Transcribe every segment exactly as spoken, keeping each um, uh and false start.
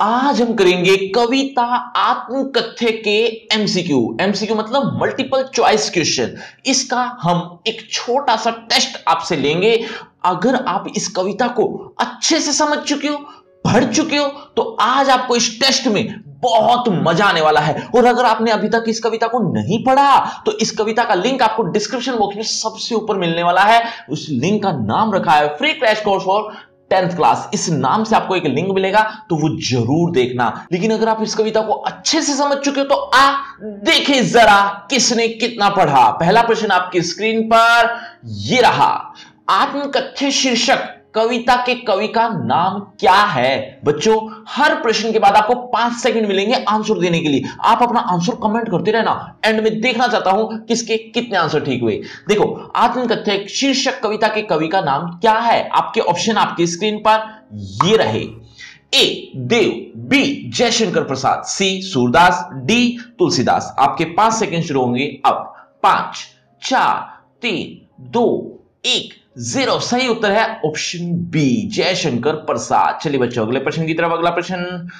आज हम करेंगे कविता आत्मकथ्य के एमसीक्यू। एमसीक्यू मतलब मल्टीपल चॉइस क्वेश्चन। इसका हम एक छोटा सा टेस्ट आपसे लेंगे। अगर आप इस कविता को अच्छे से समझ चुके हो, पढ़ चुके हो, तो आज आपको इस टेस्ट में बहुत मजा आने वाला है। और अगर आपने अभी तक इस कविता को नहीं पढ़ा तो इस कविता का लिंक आपको डिस्क्रिप्शन बॉक्स में सबसे ऊपर मिलने वाला है। उस लिंक का नाम रखा है free crash course for tenth class. इस नाम से आपको एक लिंक मिलेगा, तो वो जरूर देखना। लेकिन अगर आप इस कविता को अच्छे से समझ चुके हो तो आ देखें जरा किसने कितना पढ़ा। पहला प्रश्न आपकी स्क्रीन पर ये रहा। आत्मकथ्य शीर्षक कविता के कवि का नाम क्या है? बच्चों, हर प्रश्न के बाद आपको पांच सेकंड मिलेंगे आंसर देने के लिए। आप अपना आंसर कमेंट करते रहना। एंड में देखना चाहता हूं किसके कितने आंसर ठीक हुए। देखो, आत्मकथ्य शीर्षक कविता के कवि का नाम क्या है? आपके ऑप्शन आपकी स्क्रीन पर ये रहे। A Dev, B Jaishankar Prasad, C Surdas, D Tulsidas. आपके पांच सेकंड शुरू होंगे अब। पांच, चार, तीन, दो, एक, जीरो। सही उत्तर है ऑप्शन बी जयशंकर प्रसाद। चलिए बच्चों, अगले प्रश्न की तरफ। अगला प्रश्न,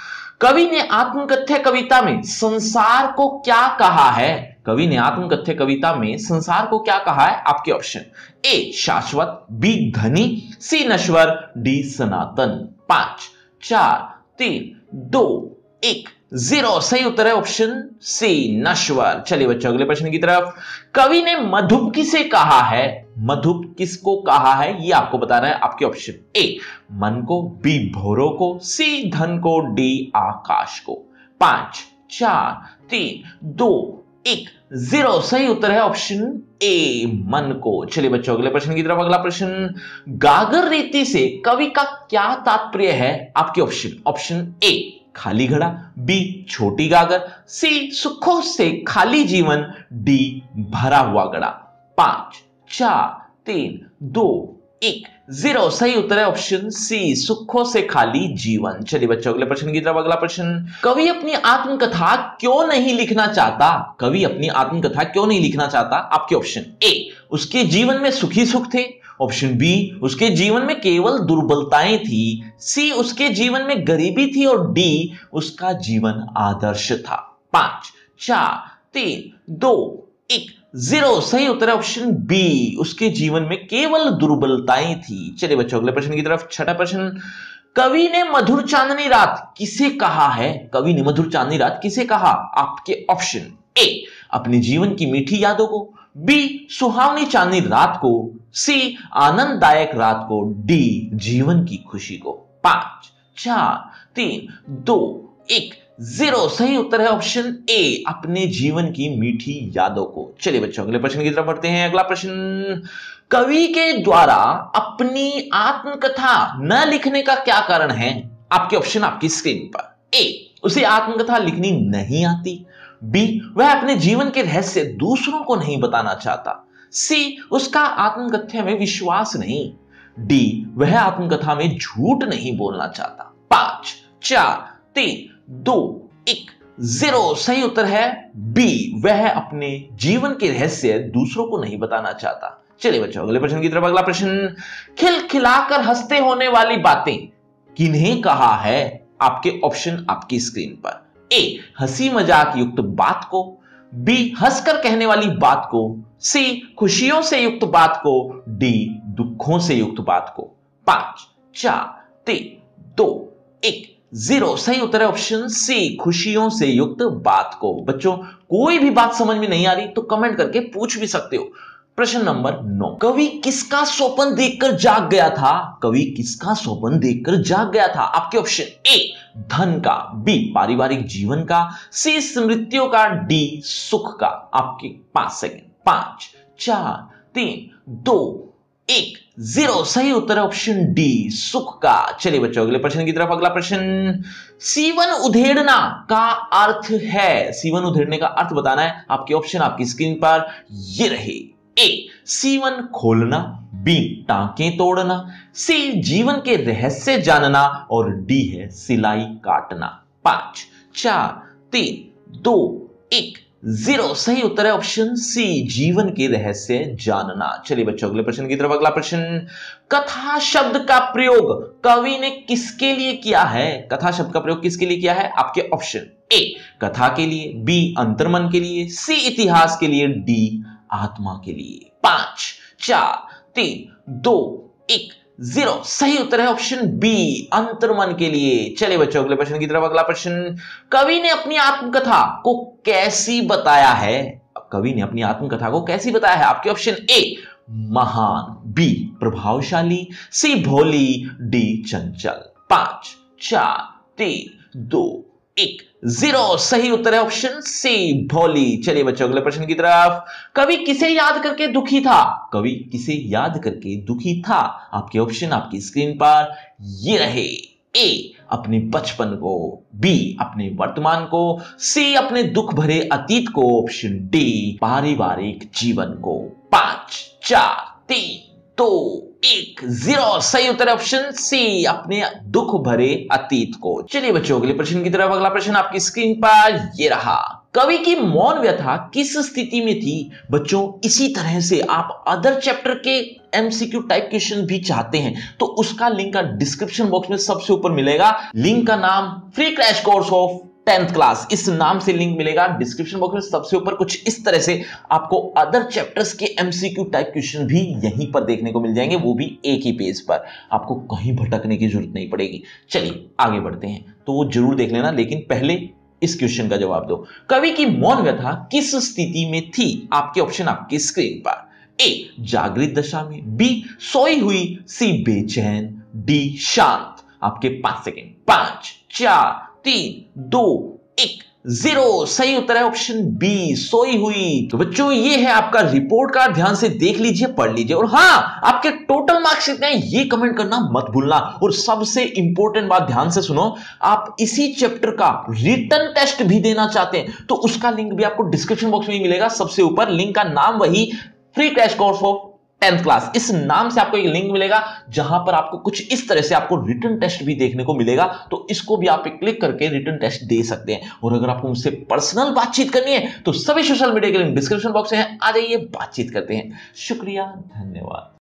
कवि ने आत्मकथ्य कविता में संसार को क्या कहा है? कवि ने आत्मकथ्य कविता में संसार को क्या कहा है? आपके ऑप्शन। ए शाश्वत, बी धनी, सी नश्वर, डी सनातन। पांच, चार, तीन, दो, एक, जीरो। सही उत्तर है ऑप्शन सी नश्वर। चलिए बच्चों, अगले प्रश्न की तरफ। कवि ने मधुप किसे कहा है? मधुप किसको कहा है ये आपको बताना है। आपके ऑप्शन। ए मन को, बी भौरों को, सी धन को, डी आकाश को। पांच, चार, तीन, दो, एक, जीरो। सही उत्तर है ऑप्शन ए मन को। चलिए बच्चों, अगले प्रश्न की तरफ। अगला प्रश्न, गागर रीति से कवि का क्या तात्पर्य है? आपके ऑप्शन। ऑप्शन ए खाली घड़ा, बी छोटी गागर, सी सुखों से खाली जीवन, डी भरा हुआ घड़ा। पांच, चार, तीन, दो, एक, जीरो। सही उत्तर है ऑप्शन सी सुखों से खाली जीवन। चलिए बच्चों, अगले प्रश्न की तरफ। अगला प्रश्न, कवि अपनी आत्मकथा क्यों नहीं लिखना चाहता? कवि अपनी आत्मकथा क्यों नहीं लिखना चाहता? आपके ऑप्शन। ए उसके जीवन में सुखी सुख थे, ऑप्शन बी उसके जीवन में केवल दुर्बलताएं थी, सी उसके जीवन में गरीबी थी, और डी उसका जीवन आदर्श था। पांच, चार, तीन, दो, एक, जीरो। सही उत्तर है ऑप्शन बी उसके जीवन में केवल दुर्बलताएं थी। चलिए बच्चों, अगले प्रश्न की तरफ। छठा प्रश्न, कवि ने मधुर चांदनी रात किसे कहा है? कवि ने मधुर चांदनी रात किसे कहा? आपके ऑप्शन। ए अपने जीवन की मीठी यादों को, बी सुहावनी चांदनी रात को, सी आनंददायक रात को, डी जीवन की खुशी को। पांच, चार, तीन, दो, एक, जीरो। सही उत्तर है ऑप्शन ए अपने जीवन की मीठी यादों को। चलिए बच्चों, अगले प्रश्न की तरफ बढ़ते हैं। अगला प्रश्न, कवि के द्वारा अपनी आत्मकथा न लिखने का क्या कारण है? आपके ऑप्शन आपकी स्क्रीन पर। ए उसे आत्मकथा लिखनी नहीं आती, बी वह अपने जीवन के रहस्य दूसरों को नहीं बताना चाहता, सी उसका आत्मकथ्य में विश्वास नहीं, डी वह आत्मकथा में झूठ नहीं बोलना चाहता। पांच, चार, तीन, दो, एक, जीरो। सही उत्तर है बी वह अपने जीवन के रहस्य दूसरों को नहीं बताना चाहता। चलिए बच्चों, अगले प्रश्न की तरफ। अगला प्रश्न, खिलखिलाकर हंसते होने वाली बातें किन्हें कहा है? आपके ऑप्शन आपकी स्क्रीन पर। ए हंसी मजाक युक्त बात को, बी हंसकर कहने वाली बात को, सी खुशियों से युक्त बात को, डी दुखों से युक्त बात को। पांच, चार, तीन, दो, एक, जीरो। सही उत्तर है ऑप्शन सी खुशियों से युक्त बात को। बच्चों, कोई भी बात समझ में नहीं आ रही तो कमेंट करके पूछ भी सकते हो। प्रश्न नंबर नौ, कवि किसका स्वप्न देखकर जाग गया था? कवि किसका स्वप्न देखकर जाग गया था? आपके ऑप्शन। ए धन का, बी पारिवारिक जीवन का, सी स्मृतियों का, डी सुख का। आपके पांच सेकंड। पांच, चार, तीन, दो, एक, जीरो। सही उत्तर है ऑप्शन डी सुख का। चलिए बच्चों, अगले प्रश्न की तरफ। अगला प्रश्न, सीवन उधेड़ना का अर्थ है? सीवन उधेड़ने का अर्थ बताना है। आपके ऑप्शन आपकी स्क्रीन पर ये रहे। ए सीवन खोलना, बी टांके तोड़ना, सी जीवन के रहस्य जानना, और डी है सिलाई काटना। पांच, चार, तीन, दो, एक, जीरो सही उत्तर है ऑप्शन सी, जीवन के रहस्य जानना। चलिए बच्चों अगले प्रश्न की तरफ। अगला प्रश्न, कथा शब्द का प्रयोग कवि ने किसके लिए किया है? कथा शब्द का प्रयोग किसके लिए किया है? आपके ऑप्शन, ए कथा के लिए, बी अंतर्मन के लिए, सी इतिहास के लिए, डी आत्मा के लिए। पांच, चार, तीन, दो, एक, जीरो सही उत्तर है ऑप्शन बी, अंतर्मन के लिए। चलिए बच्चों अगले प्रश्न की तरफ। अगला प्रश्न, कवि ने अपनी आत्मकथा को कैसी बताया है? कवि ने अपनी आत्मकथा को कैसी बताया है? आपके ऑप्शन, ए महान, बी प्रभावशाली, सी भोली, डी चंचल। पांच, चार, तीन, दो, एक, जीरो सही उत्तर है ऑप्शन सी भोली। चलिए बच्चों अगले प्रश्न की तरफ। कवि किसे याद करके दुखी था? कवि किसे याद करके दुखी था? आपके ऑप्शन आपकी स्क्रीन पर ये रहे, ए अपने बचपन को, बी अपने वर्तमान को, सी अपने दुख भरे अतीत को, ऑप्शन डी पारिवारिक जीवन को। पांच, चार, तीन, दो, एक, जीरो सही उत्तर है ऑप्शन सी, अपने दुख भरे अतीत को। चलिए बच्चों अगले प्रश्न की तरफ। अगला प्रश्न आपकी स्क्रीन पर ये रहा, कवि की मौन व्यथा किस स्थिति में थी? बच्चों इसी तरह से आप अदर चैप्टर के एमसीक्यू टाइप क्वेश्चन भी चाहते हैं तो उसका लिंक का डिस्क्रिप्शन बॉक्स में सबसे ऊपर मिलेगा। लिंक का नाम free crash course of tenth class, इस नाम से लिंक मिलेगा डिस्क्रिप्शन बॉक्स में सबसे ऊपर। कुछ इस तरह से आपको अदर चैप्टर्स के एमसीक्यू टाइप क्वेश्चन भी यहीं पर देखने को मिल जाएंगे, वो भी एक ही पेज पर, आपको कहीं भटकने की जरूरत नहीं पड़ेगी। चलिए आगे बढ़ते हैं, तो वो जरूर देख लेना, लेकिन पहले इस क्वेश्चन का जवाब दो। कवि की मौन व्यथा किस स्थिति में थी? आपके ऑप्शन आपकी स्क्रीन पर, ए जागृत दशा में, बी सोई हुई, सी बेचैन, डी शांत। आपके पांच सेकेंड, पांच, चार, तीन, दो, एक, जीरो सही उत्तर है ऑप्शन बी सोई हुई। तो बच्चों ये है आपका रिपोर्ट कार्ड, ध्यान से देख लीजिए, पढ़ लीजिए, और हाँ आपके टोटल मार्क्स कितने हैं ये कमेंट करना मत भूलना। और सबसे इंपॉर्टेंट बात ध्यान से सुनो, आप इसी चैप्टर का रिटन टेस्ट भी देना चाहते हैं तो उसका लिंक भी आपको डिस्क्रिप्शन बॉक्स में ही मिलेगा सबसे ऊपर। लिंक का नाम वही free crash course of tenth class, इस नाम से आपको एक लिंक मिलेगा जहां पर आपको कुछ इस तरह से आपको रिटन टेस्ट भी देखने को मिलेगा, तो इसको भी आप क्लिक करके रिटन टेस्ट दे सकते हैं। और अगर आपको मुझसे पर्सनल बातचीत करनी है तो सभी सोशल मीडिया के लिंक डिस्क्रिप्शन बॉक्स में है, आ जाइए बातचीत करते हैं। शुक्रिया, धन्यवाद।